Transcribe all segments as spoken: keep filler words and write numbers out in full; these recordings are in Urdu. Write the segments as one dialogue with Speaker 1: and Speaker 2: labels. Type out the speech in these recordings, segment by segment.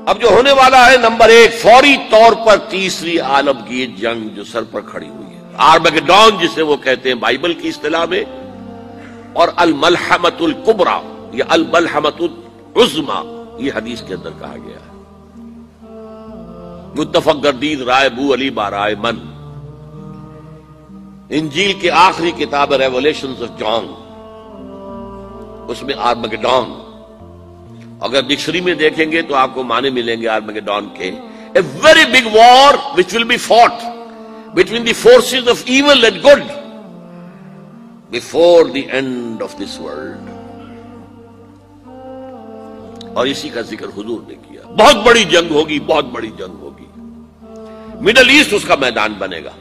Speaker 1: اب جو ہونے والا ہے نمبر ایک، فوری طور پر تیسری عالمگیر جنگ جو سر پر کھڑی ہوئی ہے، آرمگڈون جسے وہ کہتے ہیں بائبل کی اصطلاح میں، اور الملحمۃ الکبریٰ یا الملحمۃ العظمیٰ یہ حدیث کے اندر کہا گیا ہے۔ متفق گردید رائے بو علی بارائے من، انجیل کی آخری کتاب ریولیشنز آف جان، اس میں آرمگڈون، اگر ڈکشنری میں دیکھیں گے تو آپ کو معنی ملیں گے آرمگڈون کے، a very big war which will be fought between the forces of evil and good before the end of this world, اور اسی کا ذکر حضور نے کیا۔ بہت بڑی جنگ ہوگی، بہت بڑی جنگ ہوگی، مڈل ایسٹ اس کا میدان بنے گا،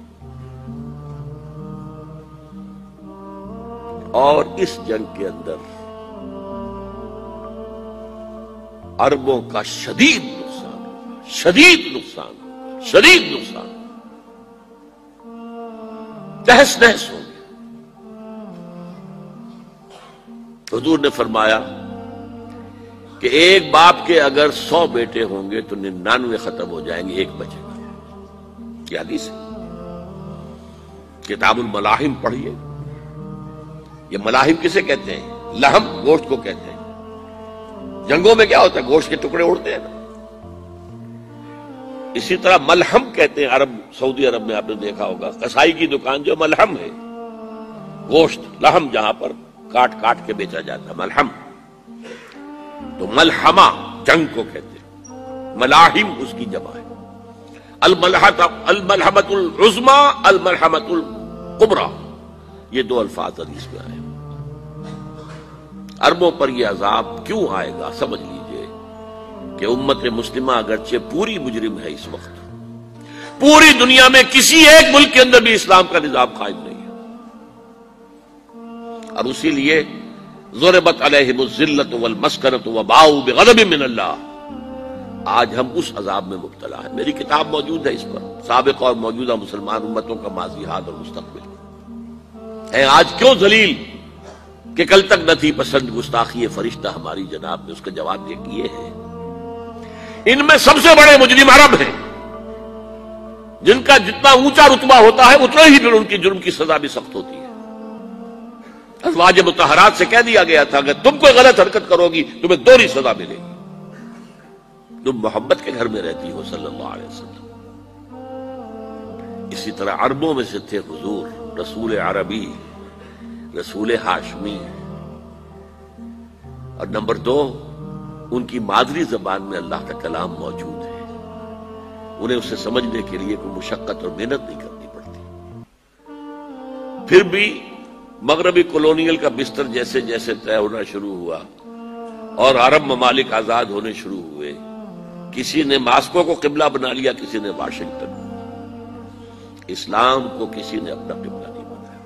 Speaker 1: اور اس جنگ کے اندر عربوں کا شدید نقصان ہوگا، شدید نقصان ہوگا، شدید نقصان ہوگا، تہس نہس ہوگی۔ حضور نے فرمایا کہ ایک باپ کے اگر سو بیٹے ہوں گے تو ننانوے ختم ہو جائیں گے، ایک بچے گا۔ یہ حدیث ہے، کتاب الملاحم پڑھیے۔ یہ ملاحم کسے کہتے ہیں؟ لحم، گوشت کو کہتے ہیں۔ جنگوں میں کیا ہوتا ہے؟ گوشت کے ٹکڑے اڑتے ہیں نا، اسی طرح ملحم کہتے ہیں عرب، سعودی عرب میں آپ نے دیکھا ہوگا قصائی کی دکان جو ملحم ہے، گوشت لحم جہاں پر کاٹ کاٹ کے بیچا جاتا ہے، ملحم۔ تو ملحمہ جنگ کو کہتے ہیں، ملاحم اس کی جمع ہے۔ الملحمۃ العظمیٰ، الملحمۃ الکبریٰ، یہ دو الفاظ حدیث میں آئے۔ عربوں پر یہ عذاب کیوں آئے گا؟ سمجھ لیجئے کہ امت مسلمہ اگرچہ پوری مجرم ہے، اس وقت پوری دنیا میں کسی ایک ملک کے اندر بھی اسلام کا نظام قائم نہیں ہے، اور اسی لیے ضربت علیہم الذلۃ والمسکنۃ وباؤوا بغضب من اللہ، آج ہم اس عذاب میں مبتلا ہیں۔ میری کتاب موجود ہے اس پر، سابق اور موجودہ مسلمان امتوں کا ماضی، حال اور مستقبل ہے۔ آج کیوں ذلیل کہ کل تک نہ تھی پسند گستاخی فرشتہ ہماری جناب نے، اس کا جواب یہ کیے ہیں۔ ان میں سب سے بڑے مجرم عرب ہیں، جن کا جتنا اونچا رتبہ ہوتا ہے اتنا ہی پھر ان کی جرم کی سزا بھی سخت ہوتی ہے۔ ازواج مطہرات سے کہہ دیا گیا تھا کہ تم کوئی غلط حرکت کرو گی تمہیں دوہری سزا ملے گی، تم محبت کے گھر میں رہتی ہو صلی اللہ علیہ وسلم۔ اسی طرح عربوں میں سے تھے حضور، رسول عربی، رسول ہاشمی، اور نمبر دو ان کی مادری زبان میں اللہ کا کلام موجود ہے، انہیں اسے سمجھنے کے لیے کوئی مشقت اور محنت نہیں کرنی پڑتی۔ پھر بھی مغربی کولونیل کا بستر جیسے جیسے طے ہونا شروع ہوا اور عرب ممالک آزاد ہونے شروع ہوئے، کسی نے ماسکو کو قبلہ بنا لیا، کسی نے واشنگٹن، اسلام کو کسی نے اپنا قبلہ نہیں بنایا۔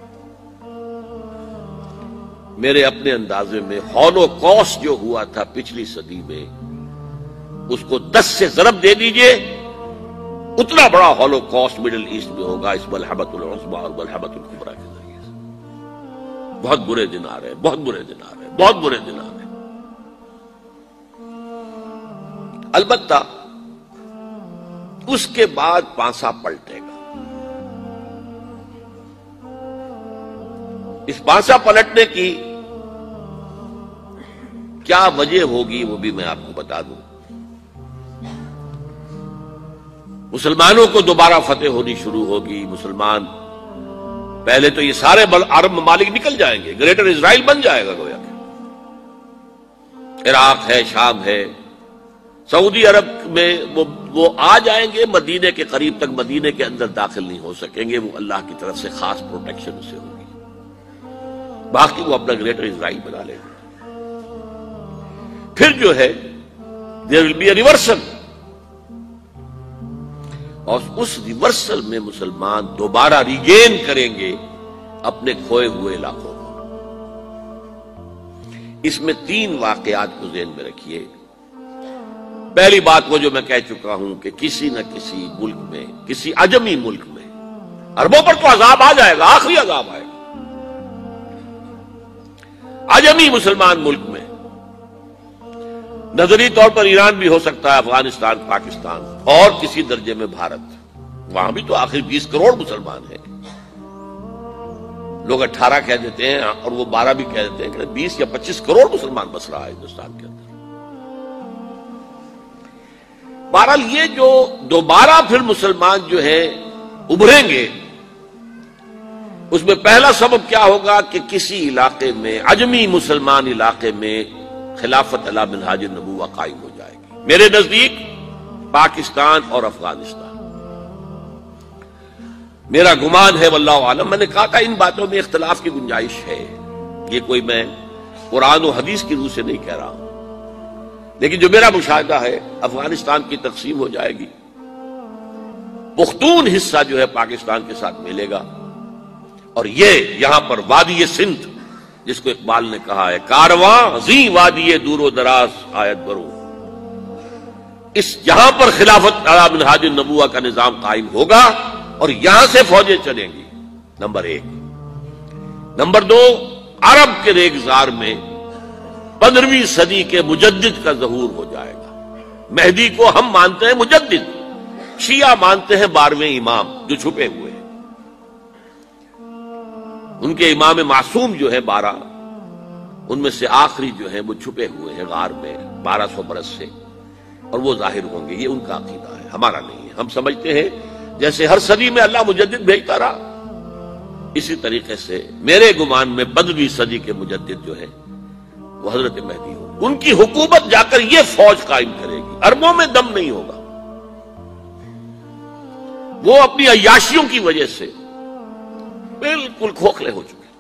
Speaker 1: میرے اپنے اندازے میں ہولوکاسٹ جو ہوا تھا پچھلی صدی میں، اس کو دس سے ضرب دے دیجئے، اتنا بڑا ہولوکاسٹ مڈل ایسٹ میں ہوگا اس ملحمۃ العظمیٰ اور ملحمۃ الکبریٰ کے ذریعے سے۔ بہت برے دن آ رہے ہیں، بہت برے دن آ رہے ہیں، بہت برے دن آ رہے ہیں۔ البتہ اس کے بعد پانسا پلٹے گا۔ اس پانسا پلٹنے کی کیا وجہ ہوگی وہ بھی میں آپ کو بتا دوں۔ مسلمانوں کو دوبارہ فتح ہونی شروع ہوگی، مسلمان پہلے تو یہ سارے عرب ممالک نکل جائیں گے، گریٹر اسرائیل بن جائے گا گویا کہ عراق ہے، شام ہے، سعودی عرب میں وہ وہ آ جائیں گے، مدینے کے قریب تک مدینے کے اندر داخل نہیں ہو سکیں گے، وہ اللہ کی طرف سے خاص پروٹیکشن اسے ہوگی، باقی وہ اپنا گریٹر اسرائیل بنا لے گا۔ پھر جو ہے there will be a reversal، اور اس ریورسل میں مسلمان دوبارہ ریگین کریں گے اپنے کھوئے ہوئے علاقوں کو۔ اس میں تین واقعات کو ذہن میں رکھیے۔ پہلی بات وہ جو میں کہہ چکا ہوں کہ کسی نہ کسی ملک میں، کسی عجمی ملک میں، عربوں پر تو عذاب آ جائے گا، آخری عذاب آئے گا، عجمی مسلمان ملک میں نظری طور پر ایران بھی ہو سکتا ہے، افغانستان، پاکستان، اور کسی درجے میں بھارت، وہاں بھی تو آخر بیس کروڑ مسلمان ہیں۔ لوگ اٹھارہ کہہ دیتے ہیں اور وہ بارہ بھی کہہ دیتے ہیں کہ بیس یا پچیس کروڑ مسلمان بس رہا ہے ہندوستان کے اندر۔ بہرحال یہ جو دوبارہ پھر مسلمان جو ہے ابھریں گے، اس میں پہلا سبب کیا ہوگا کہ کسی علاقے میں، عجمی مسلمان علاقے میں خلافت علی منہاج النبوہ قائم ہو جائے گی۔ میرے نزدیک پاکستان اور افغانستان، میرا گمان ہے واللہ عالم، میں نے کہا تھا ان باتوں میں اختلاف کی گنجائش ہے، یہ کوئی میں قرآن و حدیث کی روح سے نہیں کہہ رہا ہوں، لیکن جو میرا مشاہدہ ہے افغانستان کی تقسیم ہو جائے گی، پختون حصہ جو ہے پاکستان کے ساتھ ملے گا، اور یہ یہاں پر وادی سندھ، جس کو اقبال نے کہا ہے کارواں زی وادی دور و دراز آیت برو، اس یہاں پر خلافت علی منہاج النبوہ کا نظام قائم ہوگا اور یہاں سے فوجیں چلیں گی، نمبر ایک۔ نمبر دو، عرب کے ریگزار میں پندرہویں صدی کے مجدد کا ظہور ہو جائے گا۔ مہدی کو ہم مانتے ہیں مجدد، شیعہ مانتے ہیں بارہویں امام جو چھپے ہوئے ہیں، ان کے امام معصوم جو ہے بارہ، ان میں سے آخری جو ہے وہ چھپے ہوئے ہیں غار میں بارہ سو برس سے، اور وہ ظاہر ہوں گے۔ یہ ان کا عقیدہ ہے، ہمارا نہیں ہے۔ ہم سمجھتے ہیں جیسے ہر صدی میں اللہ مجدد بھیجتا رہا، اسی طریقے سے میرے گمان میں پندرہویں صدی کے مجدد جو ہے وہ حضرت مہدی ہوں، ان کی حکومت جا کر یہ فوج قائم کرے گی، اربوں میں دم نہیں ہوگا، وہ اپنی عیاشیوں کی وجہ سے بالکل کھوکھلے ہو چکے،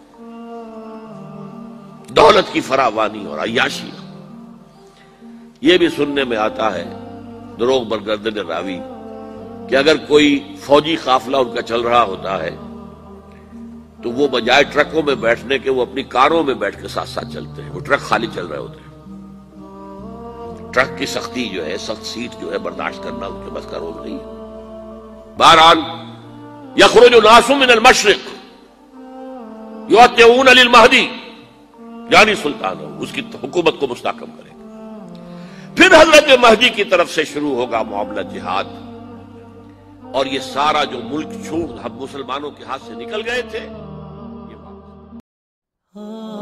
Speaker 1: دولت کی فراوانی اور عیاشی۔ یہ بھی سننے میں آتا ہے دروغ برگردن راوی کہ اگر کوئی فوجی قافلہ ان کا چل رہا ہوتا ہے تو وہ بجائے ٹرکوں میں بیٹھنے کے وہ اپنی کاروں میں بیٹھ کے ساتھ ساتھ چلتے ہیں، وہ ٹرک خالی چل رہے ہوتے ہیں۔ ٹرک کی سختی جو ہے، سخت سیٹ جو ہے برداشت کرنا ان کے بس کا روز نہیں ہے۔ بہرحال یخرج الناس من المشرق یؤتون للمہدی، یعنی سلطان ہو، اس کی حکومت کو مستحکم کرے گا۔ پھر حضرت مہدی کی طرف سے شروع ہوگا معاملہ جہاد، اور یہ سارا جو ملک چھوڑ ہم مسلمانوں کے ہاتھ سے نکل گئے تھے یہ واپس